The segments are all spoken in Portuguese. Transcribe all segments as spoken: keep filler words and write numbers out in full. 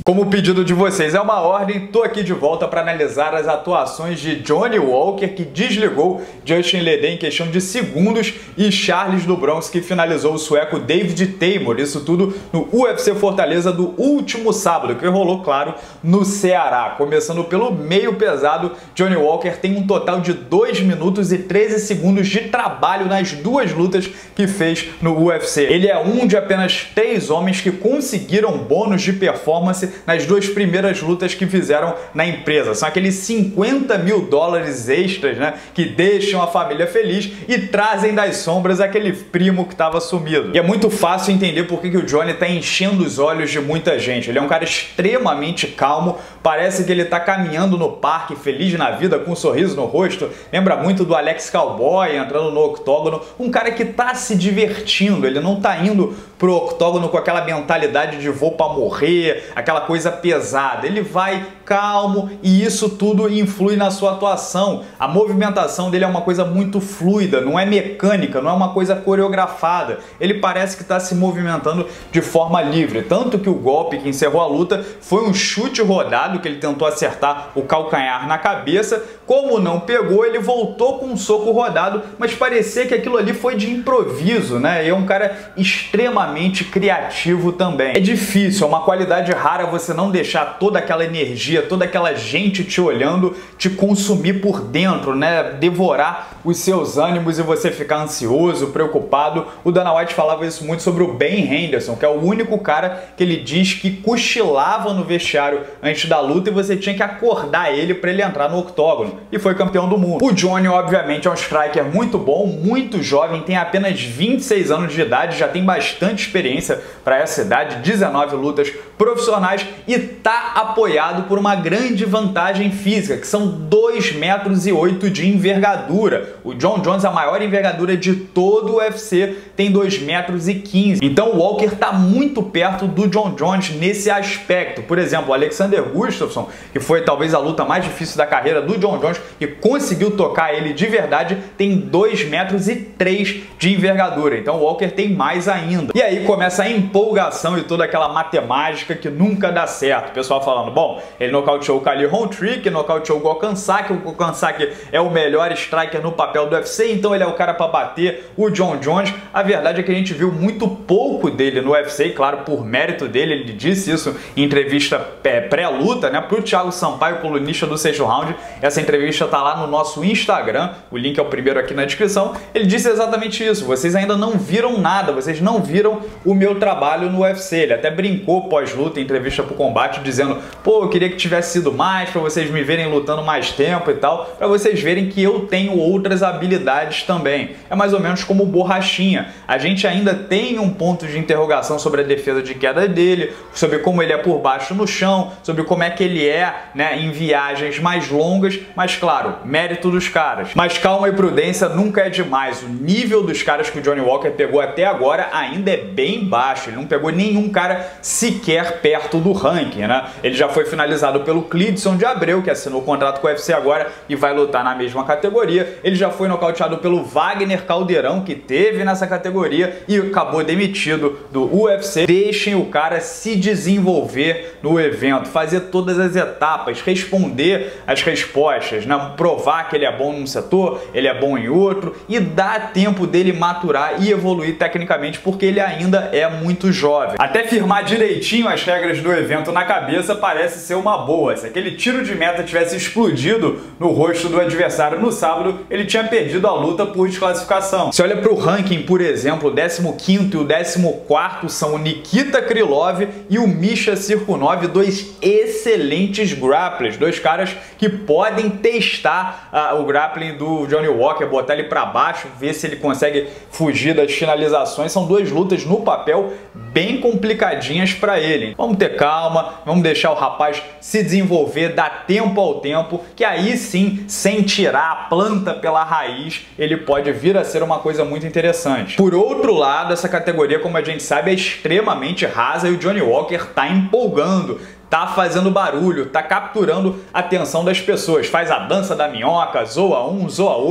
Como o pedido de vocês é uma ordem, tô aqui de volta para analisar as atuações de Johnny Walker, que desligou Justin Ledem em questão de segundos, e Charles do Bronx, que finalizou o sueco David Teymur. Isso tudo no U F C Fortaleza do último sábado, que rolou, claro, no Ceará. Começando pelo meio pesado, Johnny Walker tem um total de dois minutos e treze segundos de trabalho nas duas lutas que fez no U F C. Ele é um de apenas três homens que conseguiram bônus de performance nas duas primeiras lutas que fizeram na empresa. São aqueles cinquenta mil dólares extras, né, que deixam a família feliz e trazem das sombras aquele primo que estava sumido. E é muito fácil entender por que, que o Johnny está enchendo os olhos de muita gente. Ele é um cara extremamente calmo, parece que ele está caminhando no parque feliz na vida, com um sorriso no rosto. Lembra muito do Alex Cowboy entrando no octógono, um cara que está se divertindo, ele não está indo pro octógono com aquela mentalidade de vou para morrer, aquela coisa pesada. Ele vai calmo e isso tudo influi na sua atuação. A movimentação dele é uma coisa muito fluida, não é mecânica, não é uma coisa coreografada. Ele parece que está se movimentando de forma livre. Tanto que o golpe que encerrou a luta foi um chute rodado, que ele tentou acertar o calcanhar na cabeça. Como não pegou, ele voltou com um soco rodado, mas parecia que aquilo ali foi de improviso, né? E é um cara extremamente criativo também. É difícil, é uma qualidade rara você não deixar toda aquela energia, toda aquela gente te olhando, te consumir por dentro, né? Devorar os seus ânimos e você ficar ansioso, preocupado. O Dana White falava isso muito sobre o Ben Henderson, que é o único cara que ele diz que cochilava no vestiário antes da luta e você tinha que acordar ele para ele entrar no octógono. E foi campeão do mundo. O Johnny, obviamente, é um striker muito bom, muito jovem, tem apenas vinte e seis anos de idade, já tem bastante experiência para essa idade, dezenove lutas profissionais e tá apoiado por uma grande vantagem física, que são dois metros e oito de envergadura. O Jon Jones, a maior envergadura de todo o U F C, tem dois metros e quinze. Então o Walker tá muito perto do Jon Jones nesse aspecto. Por exemplo, o Alexander Gustafsson, que foi talvez a luta mais difícil da carreira do Jon Jones e conseguiu tocar ele de verdade, tem dois metros e três de envergadura. Então o Walker tem mais ainda. E aí começa a empolgação e toda aquela matemática que nunca dá certo. O pessoal falando, bom, ele nocauteou o Khalil Rountree, nocauteou o Gokhan Saki, o Gokhan Saki é o melhor striker no papel do U F C, então ele é o cara para bater o Jon Jones. A verdade é que a gente viu muito pouco dele no U F C, e claro, por mérito dele, ele disse isso em entrevista pré-luta, né, pro Thiago Sampaio, colunista do Sexto Round. Essa entrevista tá lá no nosso Instagram, o link é o primeiro aqui na descrição. Ele disse exatamente isso, vocês ainda não viram nada, vocês não viram o meu trabalho no U F C. Ele até brincou pós-luta, em entrevista pro Combate, dizendo, pô, eu queria que tivesse sido mais, pra vocês me verem lutando mais tempo e tal, pra vocês verem que eu tenho outras habilidades também. É mais ou menos como o Borrachinha. A gente ainda tem um ponto de interrogação sobre a defesa de queda dele, sobre como ele é por baixo no chão, sobre como é que ele é, né, em viagens mais longas, mas claro, mérito dos caras. Mas calma e prudência nunca é demais. O nível dos caras que o Johnny Walker pegou até agora ainda é bem baixo. Ele não pegou nenhum cara sequer perto do ranking, né? Ele já foi finalizado pelo Clidson de Abreu, que assinou o contrato com o U F C agora e vai lutar na mesma categoria. Ele já foi nocauteado pelo Wagner Caldeirão, que teve nessa categoria e acabou demitido do U F C. Deixem o cara se desenvolver no evento, fazer todas as etapas, responder as respostas, né? Provar que ele é bom num setor, ele é bom em outro e dar tempo dele maturar e evoluir tecnicamente, porque ele ainda é muito jovem. Até firmar direitinho as regras do evento na cabeça parece ser uma boa. Se aquele tiro de meta tivesse explodido no rosto do adversário no sábado, ele tinha perdido a luta por desclassificação. Se olha para o ranking, por exemplo, o décimo quinto e o décimo quarto são o Nikita Krylov e o Misha Cirkunov, dois excelentes grapplers, dois caras que podem testar uh, o grappling do Johnny Walker, botar ele para baixo, ver se ele consegue fugir das finalizações. São duas lutas no papel bem complicadinhas para ele. Vamos ter calma, vamos deixar o rapaz se desenvolver, dar tempo ao tempo, que aí sim, sem tirar a planta pela raiz, ele pode vir a ser uma coisa muito interessante. Por outro lado, essa categoria, como a gente sabe, é extremamente rasa e o Johnny Walker tá empolgando, tá fazendo barulho, tá capturando a atenção das pessoas, faz a dança da minhoca, zoa um, zoa outro.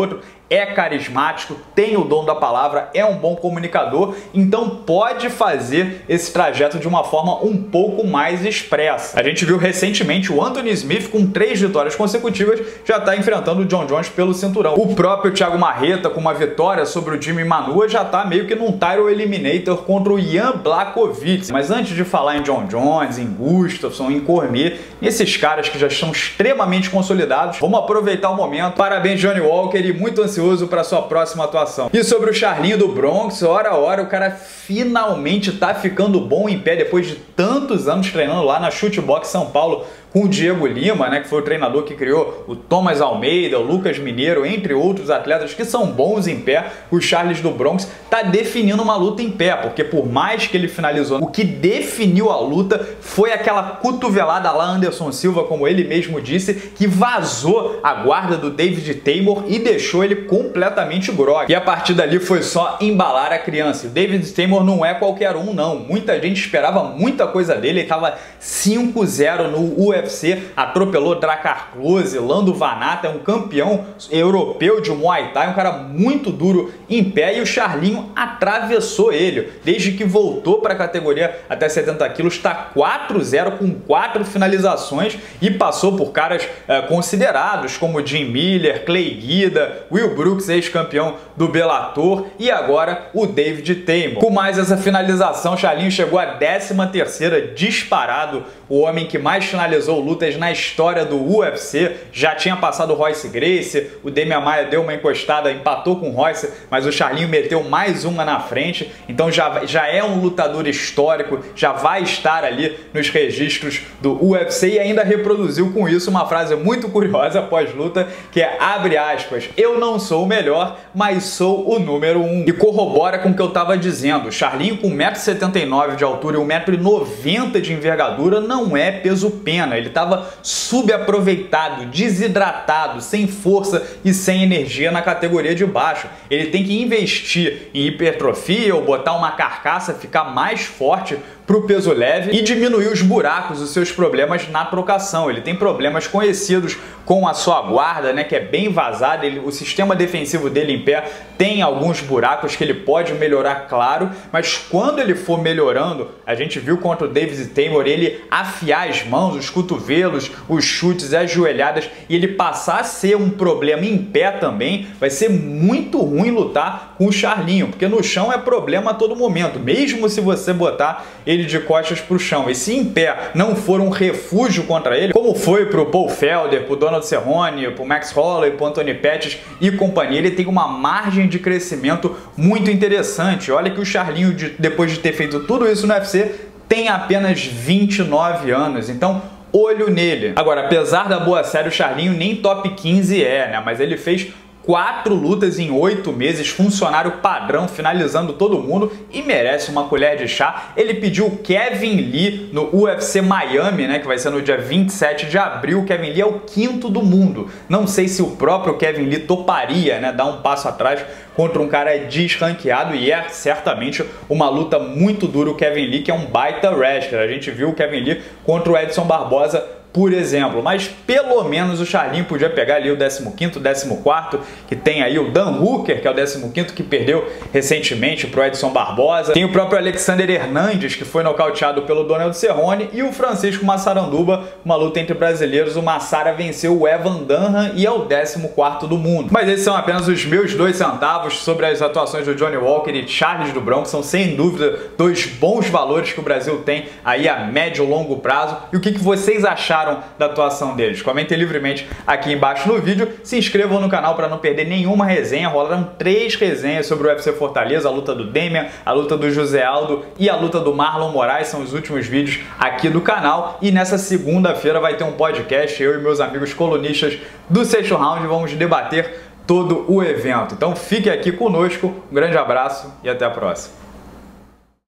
é carismático, tem o dom da palavra, é um bom comunicador, então pode fazer esse trajeto de uma forma um pouco mais expressa. A gente viu recentemente o Anthony Smith com três vitórias consecutivas já está enfrentando o Jon Jones pelo cinturão. O próprio Thiago Marreta com uma vitória sobre o Jimmy Manua já está meio que num title eliminator contra o Jan Blachowicz. Mas antes de falar em Jon Jones, em Gustafsson, em Cormier, esses caras que já estão extremamente consolidados, vamos aproveitar o momento. Parabéns, Johnny Walker, e muito ansioso para sua próxima atuação. E sobre o Charlinho do Bronx, hora a hora o cara finalmente tá ficando bom em pé depois de tantos anos treinando lá na Chutebox São Paulo com o Diego Lima, né, que foi o treinador que criou o Thomas Almeida, o Lucas Mineiro, entre outros atletas que são bons em pé. O Charles do Bronx tá definindo uma luta em pé, porque por mais que ele finalizou, o que definiu a luta foi aquela cotovelada lá Anderson Silva, como ele mesmo disse, que vazou a guarda do David Teymur e deixou ele completamente grogue. E a partir dali foi só embalar a criança. O David Teymur não é qualquer um, não. Muita gente esperava muita coisa dele. Ele tava cinco zero no U F C, atropelou Drakkar Klose, Lando Vanata, é um campeão europeu de Muay Thai, um cara muito duro em pé, e o Charlinho atravessou ele. Desde que voltou para a categoria até setenta quilos, está quatro zero com quatro finalizações e passou por caras é, considerados como Jim Miller, Clay Guida, Will Brooks, ex-campeão do Bellator, e agora o David Teymur. Com mais essa finalização, Charlinho chegou à décima terceira disparado, o homem que mais finalizou lutas na história do U F C. Já tinha passado o Royce Gracie, o Demian Maia deu uma encostada, empatou com o Royce, mas o Charlinho meteu mais uma na frente, então já, já é um lutador histórico, já vai estar ali nos registros do U F C, e ainda reproduziu com isso uma frase muito curiosa pós-luta, que é, abre aspas, eu não sou o melhor, mas sou o número um. E corrobora com o que eu estava dizendo, o Charlinho com um metro e setenta e nove de altura e um metro e noventa de envergadura não é peso pena, ele estava subaproveitado, desidratado, sem força e sem energia na categoria de baixo. Ele tem que investir em hipertrofia ou botar uma carcaça, ficar mais forte para o peso leve e diminuir os buracos, os seus problemas na trocação. Ele tem problemas conhecidos com a sua guarda, né, que é bem vazada. Ele, o sistema defensivo dele em pé tem alguns buracos que ele pode melhorar, claro, mas quando ele for melhorando, a gente viu contra o David Teymur ele afiar as mãos, os cotovelos, os chutes, as joelhadas, e ele passar a ser um problema em pé também, vai ser muito ruim lutar com o Charlinho, porque no chão é problema a todo momento, mesmo se você botar ele de costas para o chão. E se em pé não for um refúgio contra ele, como foi para o Paul Felder, para o Donald Cerrone, para o Max Holloway, para o Anthony Pettis e companhia, ele tem uma margem de crescimento muito interessante. Olha que o Charlinho, de, depois de ter feito tudo isso no U F C, tem apenas vinte e nove anos, então olho nele. Agora, apesar da boa série, o Charlinho nem top quinze é, né? Mas ele fez quatro lutas em oito meses, funcionário padrão, finalizando todo mundo, e merece uma colher de chá. Ele pediu o Kevin Lee no U F C Miami, né, que vai ser no dia vinte e sete de abril. O Kevin Lee é o quinto do mundo. Não sei se o próprio Kevin Lee toparia, né, dar um passo atrás contra um cara desranqueado, e é certamente uma luta muito dura. O Kevin Lee, que é um baita wrestler. A gente viu o Kevin Lee contra o Edson Barbosa, por exemplo, mas pelo menos o Charlinho podia pegar ali o décimo quinto, décimo quarto, que tem aí o Dan Hooker, que é o décimo quinto, que perdeu recentemente para o Edson Barbosa. Tem o próprio Alexander Hernandes, que foi nocauteado pelo Donald Cerrone, e o Francisco Massaranduba, uma luta entre brasileiros. O Massara venceu o Evan Dunham e é o décimo quarto do mundo. Mas esses são apenas os meus dois centavos sobre as atuações do Johnny Walker e Charles do Bronx. São sem dúvida dois bons valores que o Brasil tem aí a médio e longo prazo. E o que, que vocês acharam da atuação deles? Comentem livremente aqui embaixo no vídeo. Se inscrevam no canal para não perder nenhuma resenha. Rolaram três resenhas sobre o U F C Fortaleza, a luta do Demian, a luta do José Aldo e a luta do Marlon Moraes. São os últimos vídeos aqui do canal. E nessa segunda-feira vai ter um podcast, eu e meus amigos colunistas do Sexto Round vamos debater todo o evento. Então fique aqui conosco, um grande abraço e até a próxima.